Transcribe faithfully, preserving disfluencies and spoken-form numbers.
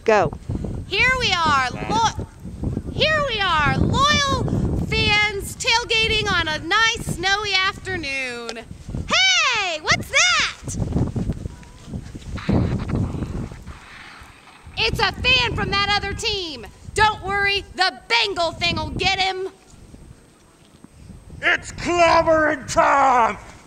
Go. Here we are, lo here we are, loyal fans tailgating on a nice snowy afternoon. Hey, what's that? It's a fan from that other team. Don't worry, the Bengal Thing will get him. It's clobbering time!